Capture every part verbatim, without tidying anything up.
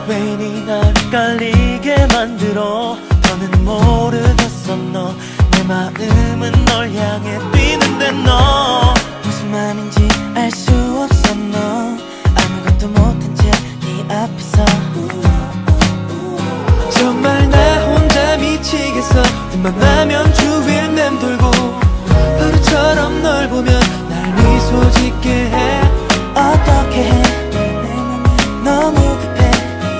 왜 이리 날 헷갈리게 만들어. 더는 모르겠어 너. 내 마음은 널 향해 뛰는데 너 무슨 맘인지 알 수 없어 너. 아무것도 못한 채 네 앞에서 정말 나 혼자 미치겠어. 틈만 나면 주위를 맴돌고 바로처럼 널 보면 날 미소 짓게 해. 어떻게 해 내 맘이 너무 급해. 네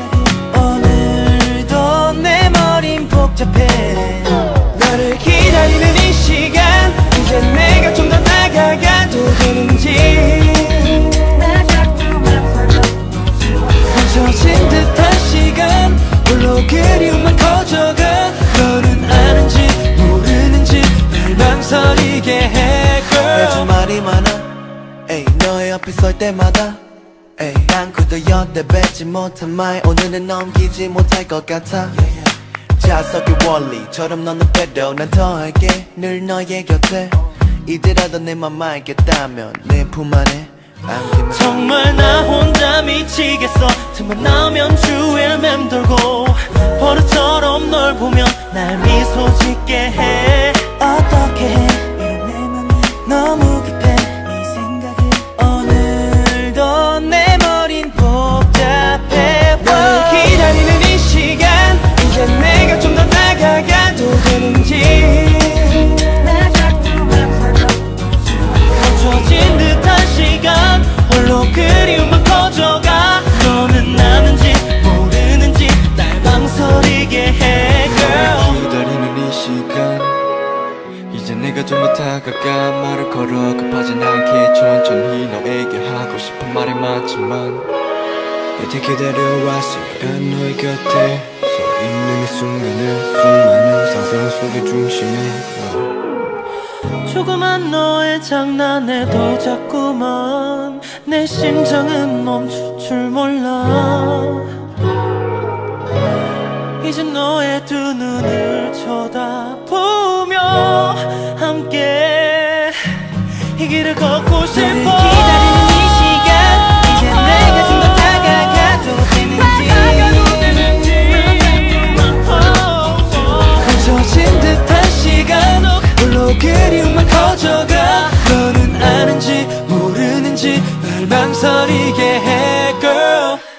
생각이 오늘도 내 머린 복잡해. 너를 기다리는 이 시간 이제 내가 좀 더 다가가도 되는지. 멈춰진 듯한 시간 홀로 그리움만 커져가. 너는 아는지 모르는지 날 망설이게 해 girl. 요즘 말이 많아 에이, 너의 옆에 설 때마다 에이, 난 그도 여태 뱉지 못한 말 오늘은 넘기지 못할 것 같아. 자석의 원리처럼 너는 빼도 난 더 할게 늘 너의 곁에. 이제라도 내 맘 알겠다면 내 품 안에 안기면. 정말 나 혼자 미치겠어. 틈만 나면 주위를 맴돌고 버릇처럼 널 보면 날 미소 짓게 해. 어떻게 해 이런 내 맘이 너무 급해. 네 생각이 오늘도 내 머린 복잡해. 너를 기다리는 이 시간 이제 내가 좀 더 다가가도 되는지. 멈춰진 듯한 시간 홀로 그리움만 커져가. 너는 아는지 모르는지 날 망설이게 해 girl. 기다리는 이 시간 이제 내가 좀 더 다가가. 말을 걸어 급하진 않게 천천히 너에게 하고 싶은 말이 많지만 여태 기다려왔으니까 너의 곁에 서 있는 이 순간을 수많은 상상 속의 중심에 너. 조그만 너의 장난에도 자꾸만 내 심장은 멈출 줄 몰라. 이제 너의 두 눈을 쳐다보며 함께 이 길을 걷고 싶어. 너를 기다리는 이 시간 이제 내가 좀 더 다가가도 되는지. 멈춰진 듯한 시간 홀로 그리움만 커져가. 너는 아는지 모르는지 날 망설이게 해 girl.